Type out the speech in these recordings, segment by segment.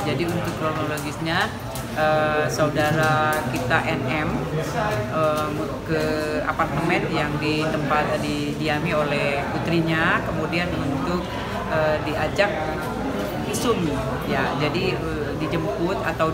Jadi untuk kronologisnya saudara kita NM ke apartemen yang didiami oleh putrinya, kemudian untuk diajak visum ya. Jadi dijemput atau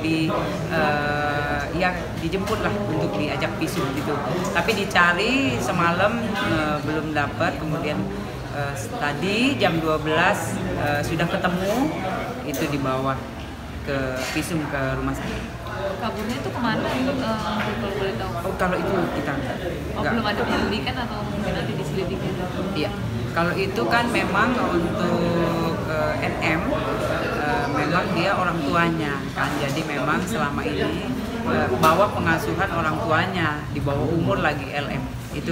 dijemput lah untuk diajak visum gitu. Tapi dicari semalam belum dapat, kemudian tadi jam 12 sudah ketemu, itu dibawa ke visum ke rumah sakit. Kaburnya itu kemana kalau boleh tahu? Oh, kalau itu kita enggak. Belum ada penyelidikan atau mungkin nanti diselidiki? Iya, kalau itu kan memang untuk NM memang dia orang tuanya kan, jadi memang selama ini bawah pengasuhan orang tuanya, di bawah umur lagi LM itu.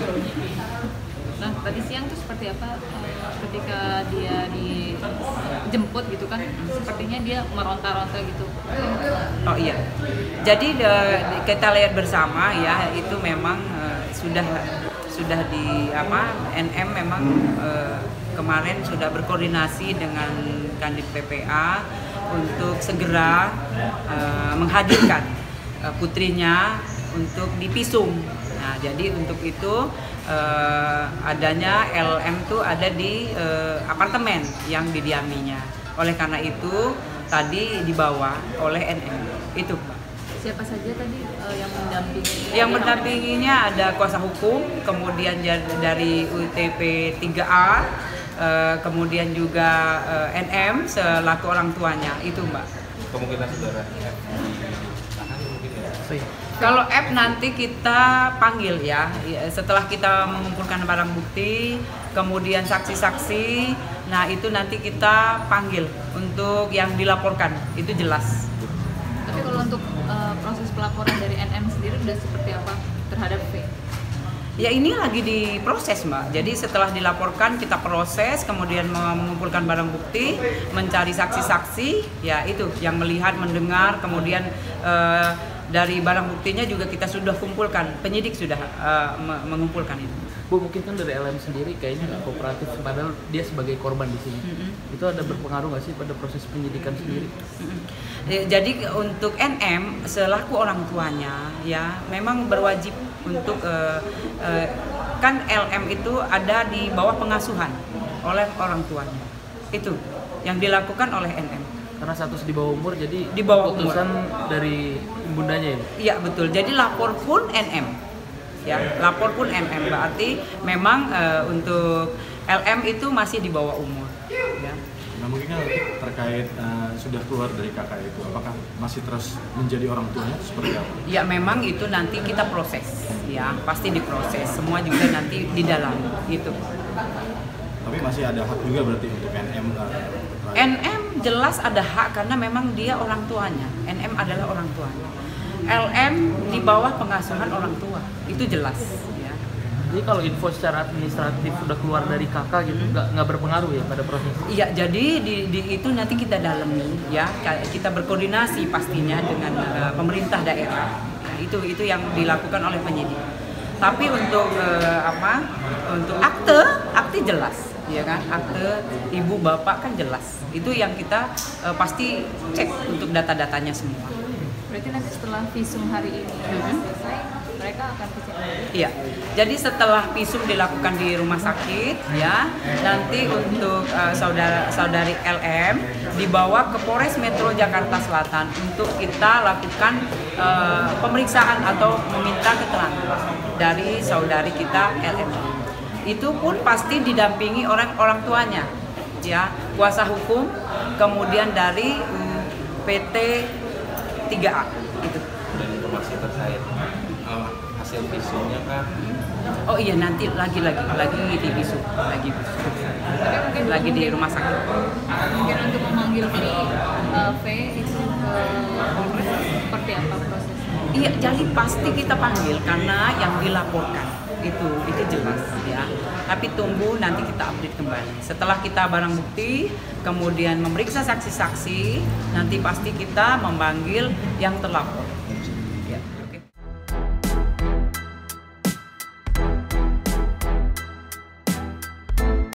Nah, tadi siang tuh seperti apa ketika dia dijemput gitu kan? Sepertinya dia meronta-ronta gitu. Oh iya, jadi kita lihat bersama ya, itu memang sudah di NM memang kemarin sudah berkoordinasi dengan Kanit PPA untuk segera menghadirkan putrinya untuk divisum. Nah, jadi untuk itu adanya LM tuh ada di apartemen yang didiaminya. Oleh karena itu tadi dibawa oleh NM itu. Siapa saja tadi yang mendampingi? Yang mendampinginya ada kuasa hukum, kemudian dari UTP 3A, kemudian juga NM selaku orang tuanya itu, Mbak. Kemungkinan saudara F ditahan mungkin ya? Kalau F nanti kita panggil ya, setelah kita mengumpulkan barang bukti, kemudian saksi-saksi, nah itu nanti kita panggil untuk yang dilaporkan, itu jelas. Tapi kalau untuk proses pelaporan dari NM sendiri sudah seperti apa terhadap V? Ya ini lagi diproses, Mbak. Jadi setelah dilaporkan kita proses, kemudian mengumpulkan barang bukti, mencari saksi-saksi, ya itu yang melihat, mendengar, kemudian dari barang buktinya juga kita sudah kumpulkan, penyidik sudah mengumpulkan itu. Bu, mungkin kan dari LM sendiri kayaknya nggak kooperatif, padahal dia sebagai korban di sini. Itu ada berpengaruh nggak sih pada proses penyidikan sendiri? Jadi untuk NM selaku orang tuanya ya memang berwajib untuk kan LM itu ada di bawah pengasuhan oleh orang tuanya. Itu yang dilakukan oleh NM. Karena status di bawah umur, jadi Di bawah keputusan dari bundanya ya? Iya betul, jadi lapor pun NM ya, lapor pun NM, berarti memang untuk LM itu masih di bawah umur ya. Nah, mungkin kan terkait sudah keluar dari kakak itu, apakah masih terus menjadi orang tuanya seperti apa? Ya memang itu nanti kita proses ya, pasti diproses, semua juga nanti di dalam itu. Tapi masih ada hak juga berarti untuk NM? NM jelas ada hak karena memang dia orang tuanya, NM adalah orang tuanya. LM di bawah pengasuhan orang tua, itu jelas ya. Jadi kalau info secara administratif sudah keluar dari kakak gitu, nggak berpengaruh ya pada proses? Iya, jadi di itu nanti kita dalami ya, kita berkoordinasi pastinya dengan pemerintah daerah. Nah, itu yang dilakukan oleh penyidik. Tapi untuk untuk akte jelas, ya kan? Akte ibu bapak kan jelas. Itu yang kita pasti cek untuk data-datanya semua. Berarti nanti setelah visum hari ini selesai, mereka akan visum lagi? Iya, jadi setelah visum dilakukan di rumah sakit, ya, nanti untuk saudari LM dibawa ke Polres Metro Jakarta Selatan untuk kita lakukan pemeriksaan atau meminta keterangan dari saudari kita LM. Itu pun pasti didampingi orang tuanya, ya, kuasa hukum, kemudian dari PT 3A itu. Dan informasi terkait hasil visumnya kan? Oh iya, nanti lagi di visum, lagi di rumah sakit. Mungkin untuk memanggil V itu ke Polres seperti apa prosesnya? Iya, jadi pasti kita panggil karena yang dilaporkan itu jelas ya. Tapi tunggu nanti kita update kembali. Setelah kita barang bukti, kemudian memeriksa saksi-saksi, nanti pasti kita memanggil yang terlapor.